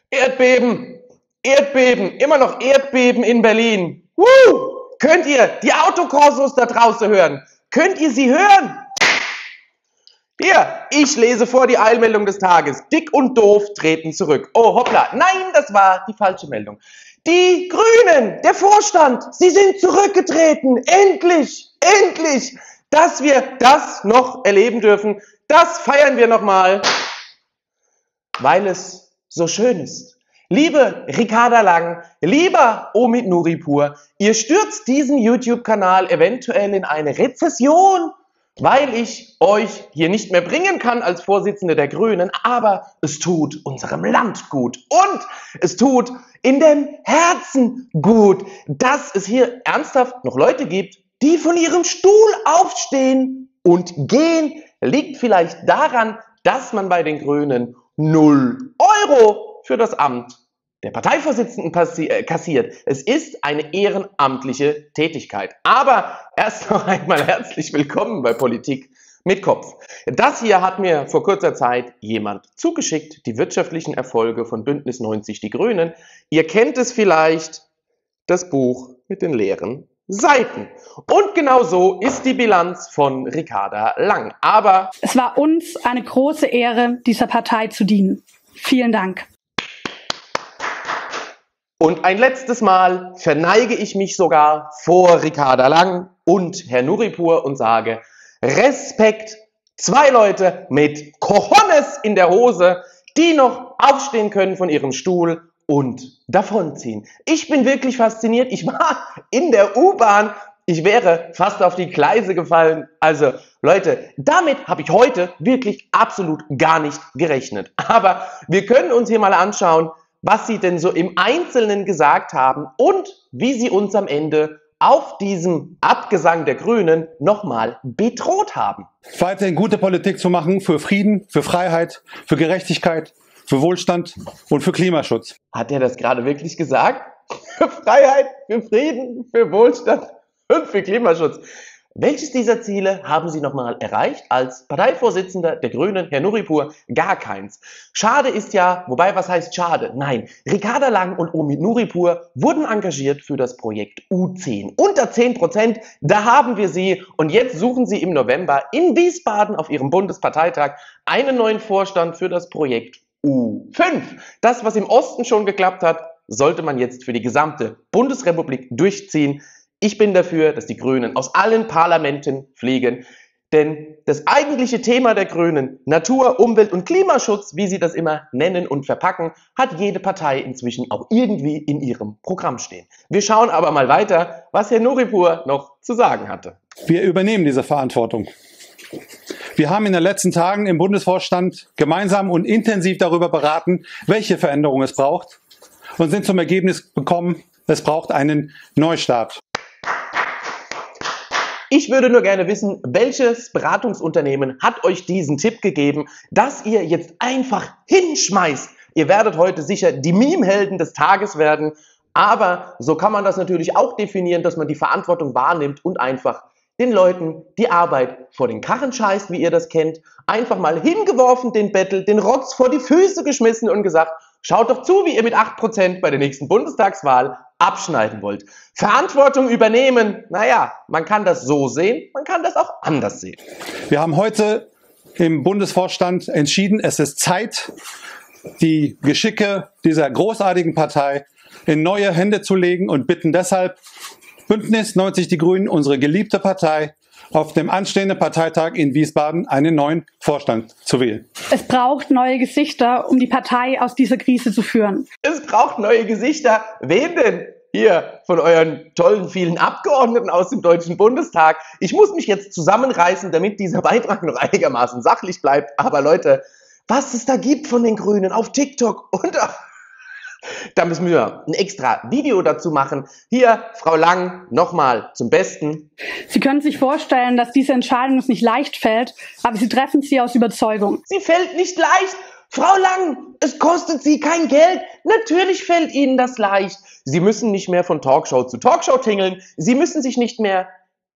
Erdbeben! Erdbeben! Immer noch Erdbeben in Berlin! Könnt ihr die Autokorsos da draußen hören? Könnt ihr sie hören? Hier, ich lese vor die Eilmeldung des Tages. Dick und doof treten zurück. Oh, hoppla. Nein, das war die falsche Meldung. Die Grünen, der Vorstand, sie sind zurückgetreten. Endlich, endlich. Dass wir das noch erleben dürfen, das feiern wir nochmal, weil es so schön ist. Liebe Ricarda Lang, lieber Omid Nuripur, ihr stürzt diesen YouTube-Kanal eventuell in eine Rezession, weil ich euch hier nicht mehr bringen kann als Vorsitzende der Grünen, aber es tut unserem Land gut und es tut in dem Herzen gut, dass es hier ernsthaft noch Leute gibt, die von ihrem Stuhl aufstehen und gehen. Liegt vielleicht daran, dass man bei den Grünen 0 Euro für das Amt der Parteivorsitzenden kassiert. Es ist eine ehrenamtliche Tätigkeit. Aber erst noch einmal herzlich willkommen bei Politik mit Kopf. Das hier hat mir vor kurzer Zeit jemand zugeschickt, die wirtschaftlichen Erfolge von Bündnis 90 Die Grünen. Ihr kennt es vielleicht, das Buch mit den leeren Seiten. Und genau so ist die Bilanz von Ricarda Lang. Aber es war uns eine große Ehre, dieser Partei zu dienen. Vielen Dank. Und ein letztes Mal verneige ich mich sogar vor Ricarda Lang und Herr Nuripur und sage: Respekt, 2 Leute mit Cojones in der Hose, die noch aufstehen können von ihrem Stuhl und davonziehen. Ich bin wirklich fasziniert. Ich war in der U-Bahn. Ich wäre fast auf die Gleise gefallen. Also Leute, damit habe ich heute wirklich absolut gar nicht gerechnet. Aber wir können uns hier mal anschauen, was sie denn so im Einzelnen gesagt haben und wie sie uns am Ende auf diesem Abgesang der Grünen nochmal bedroht haben. Weiterhin gute Politik zu machen für Frieden, für Freiheit, für Gerechtigkeit, für Wohlstand und für Klimaschutz. Hat er das gerade wirklich gesagt? Für Freiheit, für Frieden, für Wohlstand und für Klimaschutz. Welches dieser Ziele haben Sie nochmal erreicht als Parteivorsitzender der Grünen, Herr Nuripur? Gar keins. Schade ist ja, wobei, was heißt schade? Nein, Ricarda Lang und Omid Nuripur wurden engagiert für das Projekt U10. Unter 10%, da haben wir sie. Und jetzt suchen sie im November in Wiesbaden auf ihrem Bundesparteitag einen neuen Vorstand für das Projekt U5. Das, was im Osten schon geklappt hat, sollte man jetzt für die gesamte Bundesrepublik durchziehen. Ich bin dafür, dass die Grünen aus allen Parlamenten fliegen, denn das eigentliche Thema der Grünen, Natur, Umwelt und Klimaschutz, wie sie das immer nennen und verpacken, hat jede Partei inzwischen auch irgendwie in ihrem Programm stehen. Wir schauen aber mal weiter, was Herr Nuripur noch zu sagen hatte. Wir übernehmen diese Verantwortung. Wir haben in den letzten Tagen im Bundesvorstand gemeinsam und intensiv darüber beraten, welche Veränderungen es braucht und sind zum Ergebnis gekommen, es braucht einen Neustart. Ich würde nur gerne wissen, welches Beratungsunternehmen hat euch diesen Tipp gegeben, dass ihr jetzt einfach hinschmeißt. Ihr werdet heute sicher die Meme-Helden des Tages werden, aber so kann man das natürlich auch definieren, dass man die Verantwortung wahrnimmt und einfach den Leuten die Arbeit vor den Karren scheißt, wie ihr das kennt, einfach mal hingeworfen den Bettel, den Rotz vor die Füße geschmissen und gesagt: Schaut doch zu, wie ihr mit 8% bei der nächsten Bundestagswahl abschneiden wollt. Verantwortung übernehmen, naja, man kann das so sehen, man kann das auch anders sehen. Wir haben heute im Bundesvorstand entschieden, es ist Zeit, die Geschicke dieser großartigen Partei in neue Hände zu legen und bitten deshalb Bündnis 90 Die Grünen, unsere geliebte Partei, auf dem anstehenden Parteitag in Wiesbaden einen neuen Vorstand zu wählen. Es braucht neue Gesichter, um die Partei aus dieser Krise zu führen. Es braucht neue Gesichter. Wen denn? Hier, von euren tollen vielen Abgeordneten aus dem Deutschen Bundestag. Ich muss mich jetzt zusammenreißen, damit dieser Beitrag noch einigermaßen sachlich bleibt. Aber Leute, was es da gibt von den Grünen auf TikTok und da müssen wir ein extra Video dazu machen. Hier, Frau Lang, nochmal zum Besten. Sie können sich vorstellen, dass diese Entscheidung uns nicht leicht fällt, aber Sie treffen sie aus Überzeugung. Sie fällt nicht leicht. Frau Lang, es kostet Sie kein Geld. Natürlich fällt Ihnen das leicht. Sie müssen nicht mehr von Talkshow zu Talkshow tingeln. Sie müssen sich nicht mehr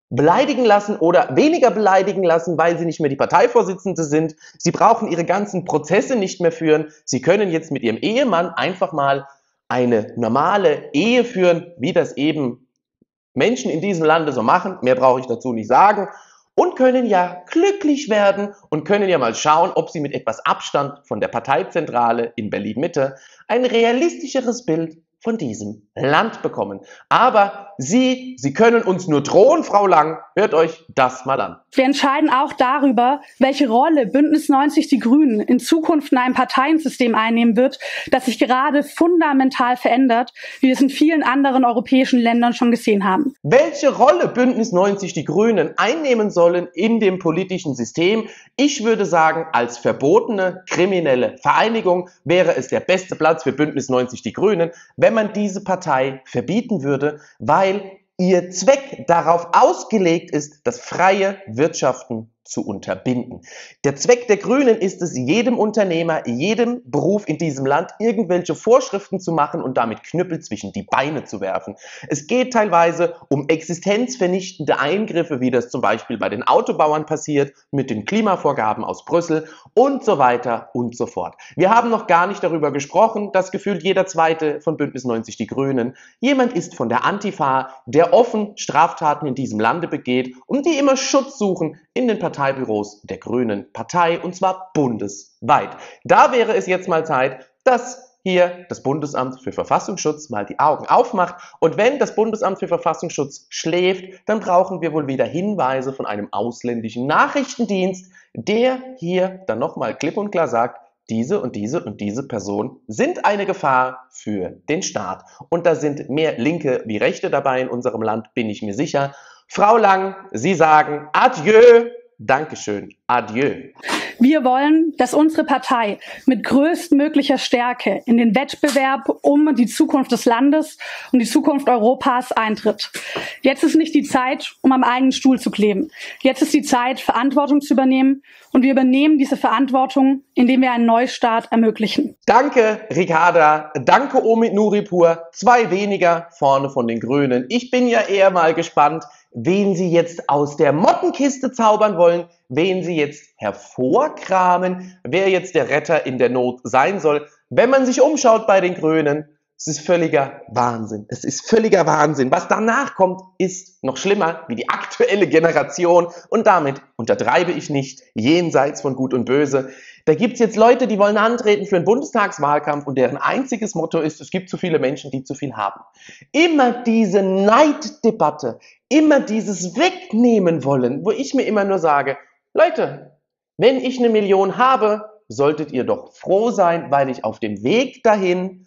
beleidigen lassen oder weniger beleidigen lassen, weil sie nicht mehr die Parteivorsitzende sind. Sie brauchen ihre ganzen Prozesse nicht mehr führen. Sie können jetzt mit ihrem Ehemann einfach mal eine normale Ehe führen, wie das eben Menschen in diesem Lande so machen. Mehr brauche ich dazu nicht sagen. Und können ja glücklich werden und können ja mal schauen, ob sie mit etwas Abstand von der Parteizentrale in Berlin-Mitte ein realistischeres Bild von diesem Land bekommen. Aber Sie können uns nur drohen, Frau Lang. Hört euch das mal an. Wir entscheiden auch darüber, welche Rolle Bündnis 90 Die Grünen in Zukunft in einem Parteiensystem einnehmen wird, das sich gerade fundamental verändert, wie wir es in vielen anderen europäischen Ländern schon gesehen haben. Welche Rolle Bündnis 90 Die Grünen einnehmen sollen in dem politischen System? Ich würde sagen, als verbotene kriminelle Vereinigung wäre es der beste Platz für Bündnis 90 Die Grünen, wenn man diese Partei verbieten würde, weil ihr Zweck darauf ausgelegt ist, das freie Wirtschaften zu unterbinden. Der Zweck der Grünen ist es, jedem Unternehmer, jedem Beruf in diesem Land irgendwelche Vorschriften zu machen und damit Knüppel zwischen die Beine zu werfen. Es geht teilweise um existenzvernichtende Eingriffe, wie das zum Beispiel bei den Autobauern passiert, mit den Klimavorgaben aus Brüssel und so weiter und so fort. Wir haben noch gar nicht darüber gesprochen, dass gefühlt jeder Zweite von Bündnis 90 Die Grünen jemand ist von der Antifa, der offen Straftaten in diesem Lande begeht und die immer Schutz suchen in den Parteibüros der Grünen Partei, und zwar bundesweit. Da wäre es jetzt mal Zeit, dass hier das Bundesamt für Verfassungsschutz mal die Augen aufmacht. Und wenn das Bundesamt für Verfassungsschutz schläft, dann brauchen wir wohl wieder Hinweise von einem ausländischen Nachrichtendienst, der hier dann nochmal klipp und klar sagt, diese und diese und diese Person sind eine Gefahr für den Staat. Und da sind mehr Linke wie Rechte dabei in unserem Land, bin ich mir sicher. Frau Lang, Sie sagen Adieu. Dankeschön. Adieu. Wir wollen, dass unsere Partei mit größtmöglicher Stärke in den Wettbewerb um die Zukunft des Landes und die Zukunft Europas eintritt. Jetzt ist nicht die Zeit, um am eigenen Stuhl zu kleben. Jetzt ist die Zeit, Verantwortung zu übernehmen. Und wir übernehmen diese Verantwortung, indem wir einen Neustart ermöglichen. Danke, Ricarda. Danke, Omid Nuripur. 2 weniger vorne von den Grünen. Ich bin ja eher mal gespannt, wen Sie jetzt aus der Mottenkiste zaubern wollen, wen Sie jetzt hervorkramen, wer jetzt der Retter in der Not sein soll. Wenn man sich umschaut bei den Grünen, es ist völliger Wahnsinn. Es ist völliger Wahnsinn. Was danach kommt, ist noch schlimmer wie die aktuelle Generation. Und damit untertreibe ich nicht, jenseits von Gut und Böse. Da gibt es jetzt Leute, die wollen antreten für einen Bundestagswahlkampf und deren einziges Motto ist, es gibt zu viele Menschen, die zu viel haben. Immer diese Neiddebatte, immer dieses Wegnehmen wollen, wo ich mir immer nur sage, Leute, wenn ich 1 Million habe, solltet ihr doch froh sein, weil ich auf dem Weg dahin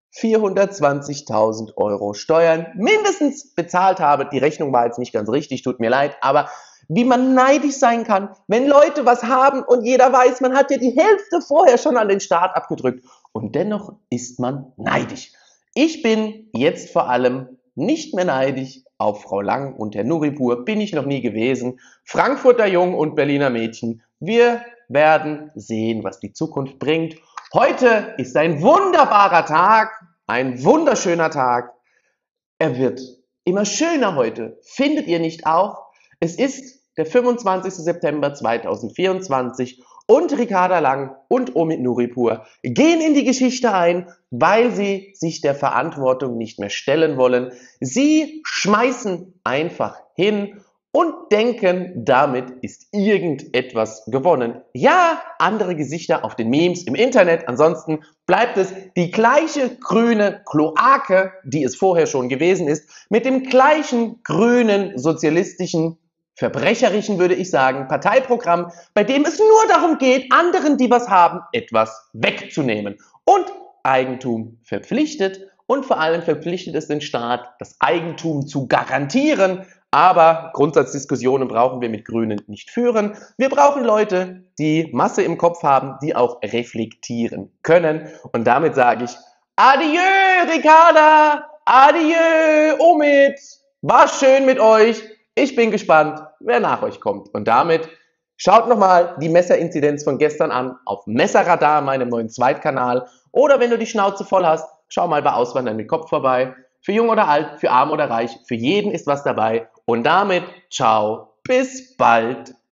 420.000 Euro Steuern mindestens bezahlt habe. Die Rechnung war jetzt nicht ganz richtig, tut mir leid, aber wie man neidisch sein kann, wenn Leute was haben und jeder weiß, man hat ja die Hälfte vorher schon an den Staat abgedrückt und dennoch ist man neidisch. Ich bin jetzt vor allem nicht mehr neidisch auf Frau Lang und Herr Nuripur, bin ich noch nie gewesen. Frankfurter Jung und Berliner Mädchen, wir werden sehen, was die Zukunft bringt. Heute ist ein wunderbarer Tag, ein wunderschöner Tag. Er wird immer schöner heute. Findet ihr nicht auch? Es ist der 25. September 2024 und Ricarda Lang und Omid Nuripur gehen in die Geschichte ein, weil sie sich der Verantwortung nicht mehr stellen wollen. Sie schmeißen einfach hin und denken, damit ist irgendetwas gewonnen. Ja, andere Gesichter auf den Memes im Internet, ansonsten bleibt es die gleiche grüne Kloake, die es vorher schon gewesen ist, mit dem gleichen grünen, sozialistischen, verbrecherischen, würde ich sagen, Parteiprogramm, bei dem es nur darum geht, anderen, die was haben, etwas wegzunehmen. Und Eigentum verpflichtet und vor allem verpflichtet es den Staat, das Eigentum zu garantieren. Aber Grundsatzdiskussionen brauchen wir mit Grünen nicht führen. Wir brauchen Leute, die Masse im Kopf haben, die auch reflektieren können. Und damit sage ich Adieu, Ricarda! Adieu, Omid! War schön mit euch. Ich bin gespannt, wer nach euch kommt. Und damit schaut nochmal die Messerinzidenz von gestern an auf Messerradar, meinem neuen Zweitkanal. Oder wenn du die Schnauze voll hast, schau mal bei Auswandern mit Kopf vorbei. Für jung oder alt, für arm oder reich, für jeden ist was dabei. Und damit ciao, bis bald.